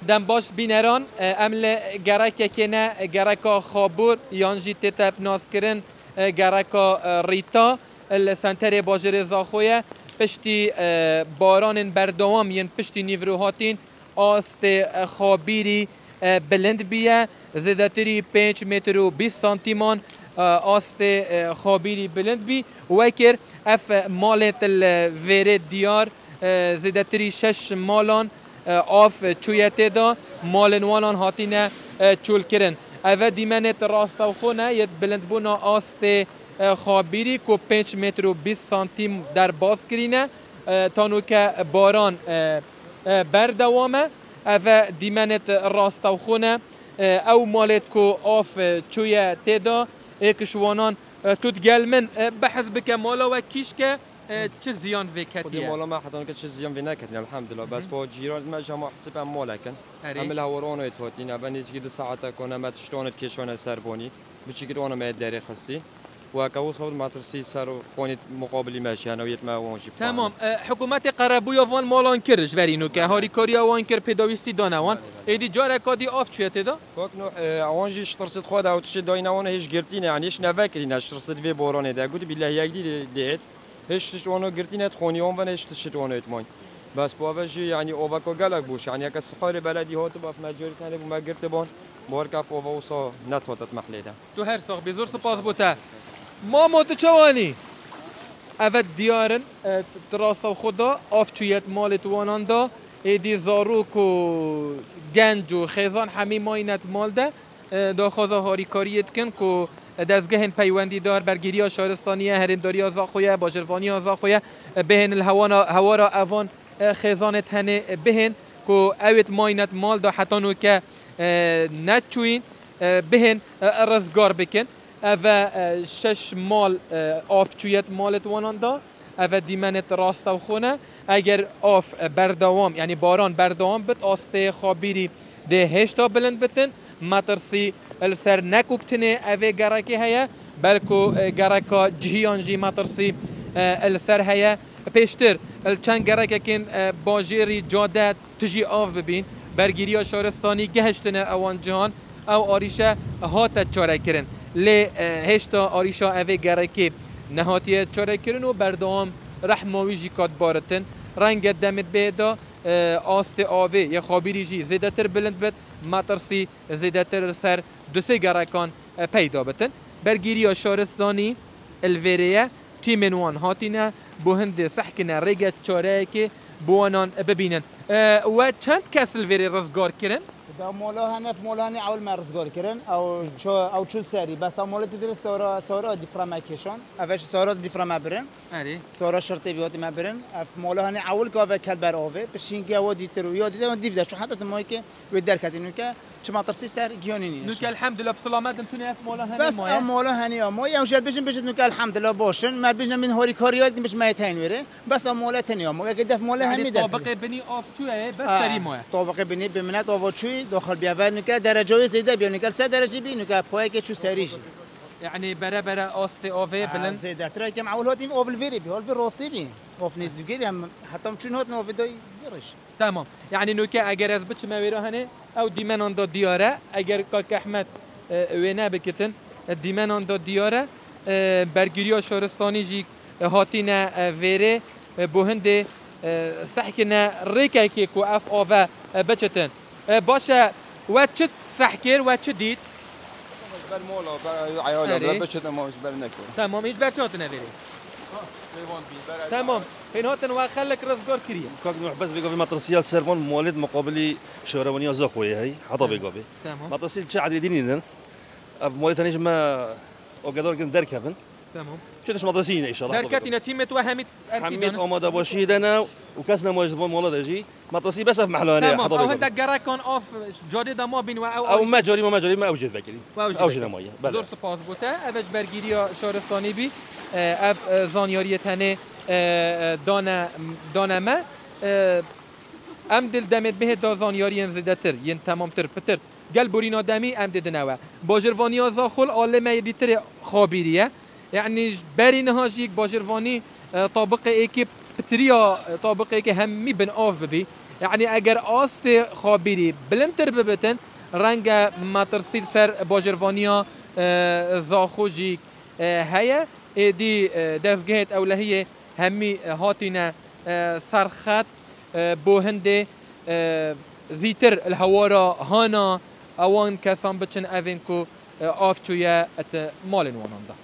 دم باش بینران امل گرک کنه گرک خابور یانجی تتپ ناس کرن گرک ریتا السنتر باجر زاخویه پشتی باران بردوام ین پشتی نیوروهاتین آست خابیری بلند بیه زدتری 5 متر و 20 سانتیمان آست خابیری بلند بی وکر اف مالت الویره دیار زدتری 6 مالان آف چویته دا مالنوانان هاتینه چول کرن اوه دیمنت راست و خونه ید بلند بونا آست خابیری که 5 متر و 20 سانتیم در باز کرینه تانو که باران بردوامه اوه دیمنت راست و خونه او مالت که آف چویته دا اکشوانان تود گلمن بحث بکه مالا و کیش که چه زیان وکتیه؟ خودی مالا ما حتی که چه زیان وینکتنی الحمدلله بس با جیران ما جمع حسب هم مالکن هم الهورانو اتواتین اول نیز که ساعت کنه ما تشتونت کشونه سربونی بچی که اونم اداره خستی و که صور ماترسی سر قونی مقابلی ماشی انا ویت ما واجب تمام حکومت قربویا وان مالان کرش برینو که هاری کاریا وان کر پیداویستی دانوان ایدی جاره کادی آف چیته دا کوکنو اوانجیش ترسد خود او تش داینوان هیچ گرتینه یعنی هیچ نفکرین اش ترسد وی بورانه ده گوت بالله یگدی دیت هیچ تش اونو گرتینه خونیون و هیچ تش اونو اتمان بس باوجی یعنی اوباکو گلک بوش یعنی که سخار بلدی هات با مجبور کنه ما گرت بون بارکف اووسا نتوتت محلیده تو هر ساق بزور سپاس بوده ما متچوانی اول دیارن تراست خدا آفچویت مال توانان دا ایدی زاروک و گنج و خیزان همه ماینت مال ده دا خوازا هاری کاریت کن که دزگهن پیوندی دار برگیری شهرستانیه هرمداری آزاخویه باجروانی آزاخویه بهن الهوارا اوان خیزانت هنه بهن که اوید ماینت مال دا حتی نو که نچوین بهن رزگار بکن و 6 مال آفچویت مالت وانان دا و دیمنت راست و خونه اگر آف بردوام یعنی باران بردوام بت آسته خابیری ده هشتا بلند بتن مترسی السر نکوبتنه اوه گرکی هیا بلکو گرکا جهیانجی مترسی السر هیا پیشتر چند گرکه کن باجیری جاده تجی آف ببین برگیری شهرستانی گهشتنه اوان جهان او آریشه هاتت چاره کرن لی هشتا آریشا اوه گرکی نهاتیه چاره کرن و بردوام رحماوی جی کات بارتن رنگ دمت بیدا آست آوه یه خابیری جی زیده تر بلند بد مترسی زیده تر سر دو سه گرکان پیدا بتن برگیری شهرستانی الویریه تیمنوان هاتینه بو هند سحکنه ریگت چاره که بوانان ببینن و چند کس الویری رزگار کرن؟ دا مولا هنف مولا هنی اول مرزگار کردن او چو سری بس مولا تدرس سورا دیفرام کشان اولش سورا دیفرام برن سورا شرطی بیاتی ما برن اف مولا هنی اول که اول کل بر آوه بشین که اول دیترو یا دیدم دیفده چون حتی تمایی که وی در کردیم که چما ترسی سر گیانی نیست. نوک الحمدلله بسلامت انتونی اف مولا هنی بس مولا هنی مایا هم شاید بشن نوک الحمدلله باشن ما بشن من هاری کاریات نمیش مایتین وره بس مولا تنیا مایا که دف مولا همی دف. طابق بنی آف چوه بس سری مایا. طابق بنی بمنت آف چوی داخل بیاور نوک درجه زیاده بیان نوک 3 درجه بی نوک پای که چو سریش. يعني برا آست آوه بلند زیده ترا کم اول هاتیم اول ویری بی اول راستی بی اول نزدیکی هم حتی چون هات نوفی دای بیرش تمام يعني نوكا اگر از بچ ما هنه او دیمنان دا دیاره اگر کاک احمد وینا بکتن دیمنان دا دیاره برگیری شهرستانی جی هاتینا ویره بوهند سحکنا ریکه که کو اف آوه بچتن باشه و چه سحکر و چه دید بالمولا عيالي بشتنا ما بل نكون تمام ايش برشاتنا فيري تمام هنا هاتن وخلك رزقار كريه كاك نروح بس بيقابل مطرسيال سيرفون مولد مقابلي شهرونية زاخوية هي حطا بيقابل مطرسيال تشعد يدينين مولد ثاني ما وقدر كن دركبن تمام شنو مطرسيين ان شاء الله دركتنا تيمت وهمت حميد اماده بوشيدنا وكاسنا موجود مولد اجي مطرسي بس في محله هنا حطا او هندك جراكون اوف جاري ما بين او ما جاري ما اوجد بكري اوجد مايه زور سپاس بوده اوج برگیری شهرستانی بی اف زانیاریت هنه دانمه ام دل دمت به دا زانیاری زدتر ین تمامتر پتر گل بورینا دمی ام ددنوا باجروانی آزاخول عالمه لیتر خابیریه يعني برينهاش يك باجرواني طابق ايكي بتريا طابق ايكي همي بن اوف بي يعني اگر آست خابیری بلندتر ببتن رنگ ما ترسیل سر باجروانیا زاخوجی هيا دي دزجهت أولهية همي هاتينا سرخات بوهندي زيتر الهوارا هانا اوان كسان بچن اوینکو آفچویا ات مالن واناندا